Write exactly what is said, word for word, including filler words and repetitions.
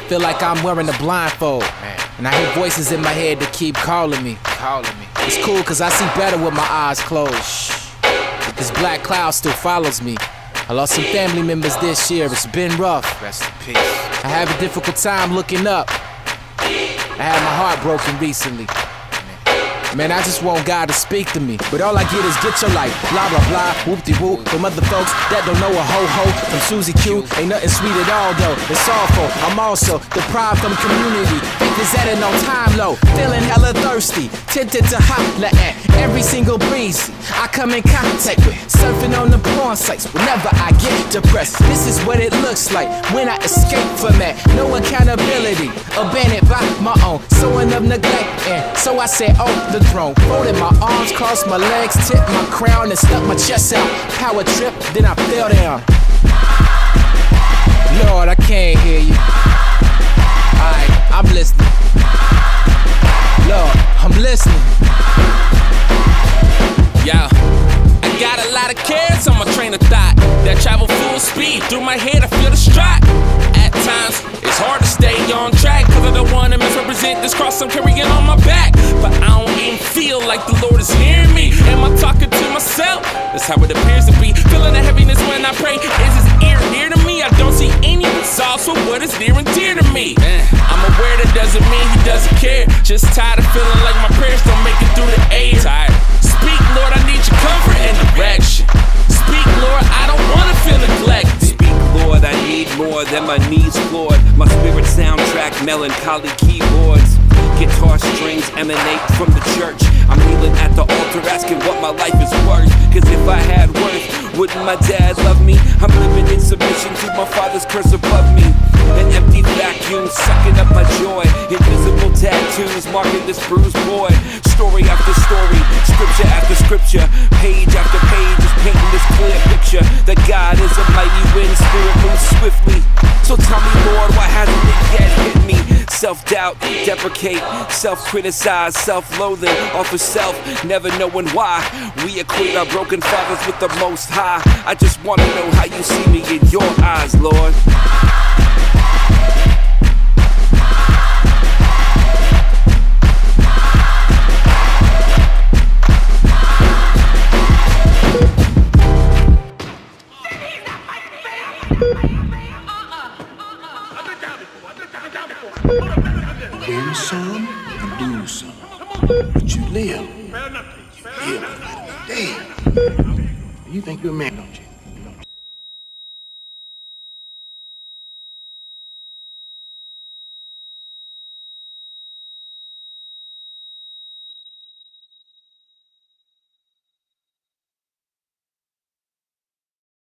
feel like I'm wearing a blindfold, and I hear voices in my head that keep calling me. Calling me. It's cool cause I see better with my eyes closed. But this black cloud still follows me. I lost some family members this year, it's been rough. Rest in peace. I have a difficult time looking up. I had my heart broken recently. Man, I just want God to speak to me. But all I get is get your life, blah, blah, blah, whoop-de-whoop. From other folks that don't know a ho-ho. From Susie Q, ain't nothing sweet at all, though. It's awful, I'm also deprived from community. Faith is at an all-time low, feeling hella thirsty. Tempted to holler at every single breeze I come in contact with. Surfing on the porn sites whenever I get depressed. This is what it looks like when I escape from that. No accountability, abandoned by my own sowing of neglect. And so I said, oh, the throne. Folded my arms, crossed my legs, tipped my crown, and stuck my chest out. Power trip, then I fell down. Lord, I can't hear you. Alright, I'm listening. Lord, I'm listening. Yeah, I got a lot of cares on my train of thought that travel full speed through my head. I feel the stride. At times, it's hard to stay on track, cause I don't wanna misrepresent this cross I'm carrying on my back. But I don't even feel like the Lord is hearing me. Am I talking to myself? That's how it appears to be. Feeling the heaviness when I pray. Is his ear near to me? I don't see any results for what is near and dear to me. I'm aware that doesn't mean he doesn't care. Just tired of feeling like my prayers don't make it through the air. Tired. Speak, Lord, I need your comfort and direction. Speak, Lord, I don't wanna feel neglected. Speak, Lord, I need more than my knees floored. My spirit soundtrack, melancholy keyboards. Guitar strings emanate from the church. I'm kneeling at the altar asking what my life is worth. Cause if I had worth, wouldn't my dad love me? I'm living in submission to my father's curse above me. An empty vacuum sucking up my joy. Invisible tattoos marking this bruised boy. Story after story, scripture after scripture, page after page is painting this clear picture that God is a mighty wind, spirit moves swiftly. So tell me, Lord, why hasn't it yet hit me? Self-doubt, deprecate, self-criticize, self-loathing, offer self, never knowing why. We equate our broken fathers with the Most High. I just want to know how you see me in your eyes, Lord. Win some, you lose some. But you live. You live another day. You think you're a man?